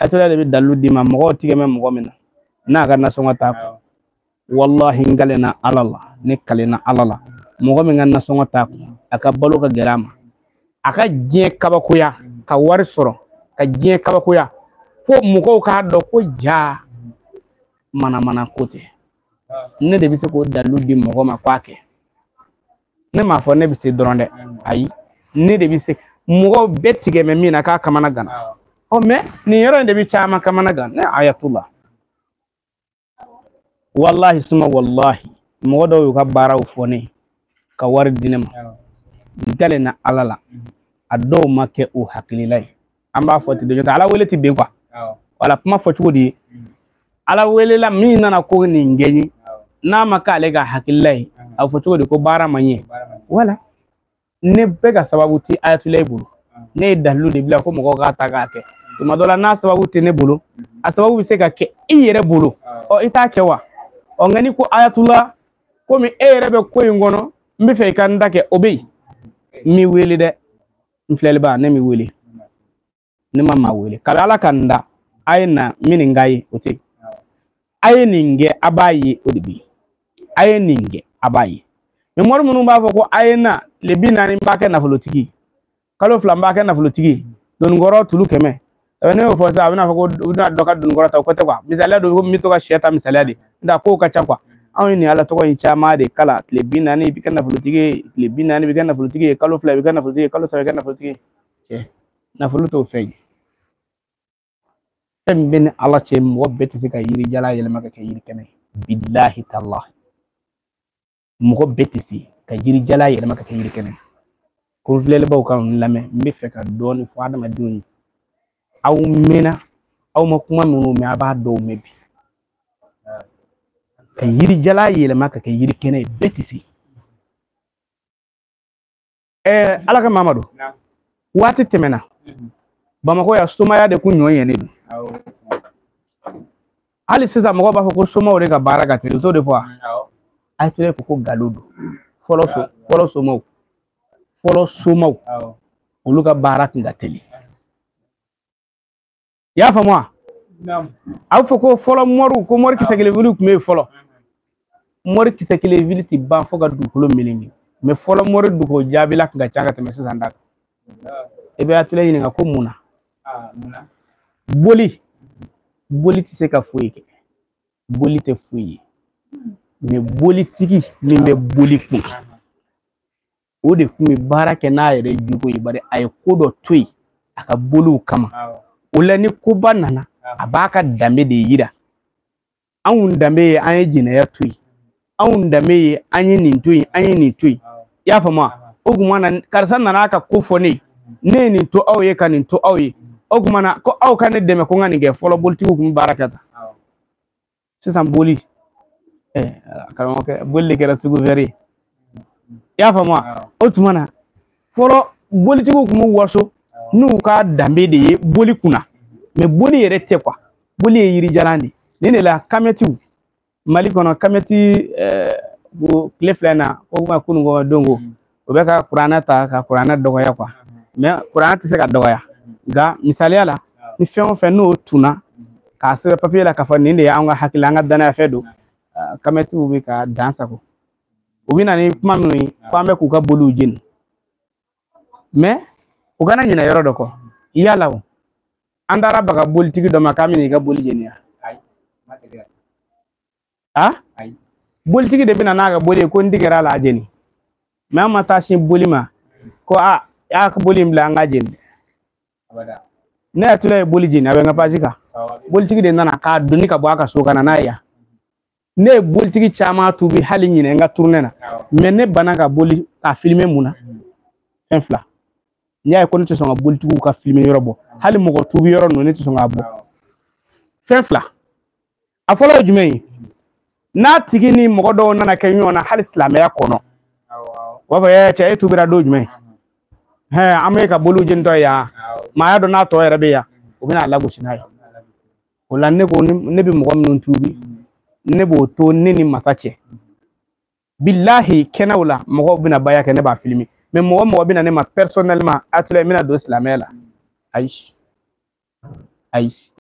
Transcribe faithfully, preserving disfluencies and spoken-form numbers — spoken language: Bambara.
atula de bi dalu di ma mo tige me mo mina na ga na songa ta wallahi ngalena alala ne kalena alala mo mi nganna songa ta aka balu ka gerama aka je kabakuya ka wari soro ka je kabakuya fo mo ko ka do ko ja mana mana kote ne de bi se ko dalu di mo ma kwake ne ma fo ne bi se doronde ayi ne de bi se mo betige me mina ka kamana gana o me ni yoro de bi chama kamana gana ne ayatullah wallahi suma wallahi mo do ka baraw fone ka war dinema dale na alala ado make o hakililai amba foti de jota ala weleti be kwa wala kuma fo chudi ala welela mi nana ko ni ngeni na maka ale ga hakililai a fo chudi ko bara manye wala ne bega sababu ti ayatullah bulu ne dalu de bila ko mo ga ta ga ke tuma dola na sababu ti ne bulu a sababu bi se ga ke iyere bulu o ita ke wa o ngani ko ayatullah ko mi ere be ko ngono mbi fe kan dake obey mi weli de mflele ba ne mi weli ne mama weli kala ala kanda ayna mini ngai oti ayninge abayi odibi ayninge abayi me mor munu ba ko ayna le binani mbake na folotiki kalo flamba ke na folotiki don ngoro tulu keme ne o fosa abina ko na doka don ngoro ta ko te kwa misala do mi to ka sheta misala di nda ko ka chankwa awni ala to ko chama de kala le binani bi kana folotiki le binani bi kana folotiki kalo fla bi kana folotiki kalo sa kana folotiki e na foloto fey em ben ala che mo beti sika yiri jala yele maka ke yiri kene billahi tallah mo beti si ka yiri jala yele maka ke yiri kene ko vlele baw kan lame mi feka don fo adama duni aw mena aw ma kuma munu me aba do mebi ka yiri jala yele maka ka yiri kene betisi eh alaka mamadu wati temena bamako ya soma ya de kunyo yene du ali siza mako ba ko soma ore ka baraka te to de fois ay tele ko galudu folo so folo somo folo somo uluka baraka ngateli ya famwa aw foko folo moru ko mor ki segele vulu me folo mor ki segele vulu ti ba foga du ko melingi me folo mor du ko jabila nga changa te message anda ebe atule yini nga ko muna boli boli ti se ka fuike boli te fuyi me boli tiki mi me boli ku o de ku mi baraka na yere jugo ibare ay ko do toy aka bolu kama wala ni ko banana abaka dambe de yida an dambe an jina ya tuyi an dambe an yin tuyi an yin tuyi ya fama ogumana karsan na aka kofo ne ne ni to awye kan to awye ogumana ko aw kan deme ko ngani ge folo bolti ko mi barakata c'est ça boli eh kan ko bolli ke rasugo veri ya fama otumana folo bolti ko mu waso nu ka dambe de boli kuna me boli yere te kwa boli yiri jalandi nene la kameti mali kono kameti eh bu kleflena ko ma kunu go dongo o be ka qur'ana ta ka qur'ana dogo ya kwa me qur'ana ti se ka dogo ya ga misali ala ni fen fen no tuna ka se papier la ka fa ninde ya nga hakila nga dana fedo kameti bu be ka dansa ko o bina ni mamnu ko me ku ka bolu jin me o gana nyina yoro doko yalawo andara baga boltigi do makamini ga boli jenia ah boltigi de bina naga boli ko ndigera la jeni mama tashi boli ma ko a ya ka boli mbla nga jeni abada ne tule boli jeni abe nga pajika boltigi de nana ka duni ka baka so kana na ya ne boltigi chama tubi hali nyine nga tournena mais ne banaka boli ka filmer muna enfla nya ko nti songa boltigu ka filmer yorobo hali mo ko tubi yoro no nti songa bo fenfla afolo jumei na tigini mo do nana kenyo na hali islam ya kono wa fa ya che tubira do jumei he amerika bolu jento ya ma ya do na to yere be ya o bina lago chinai o la ne ko ne bi mo ko non tubi ne bo to ne ni masache billahi kenawla mo ko bina baya ke ne ba filmi mais mo mo bina ne ma personnellement atule mina do islamela aish aish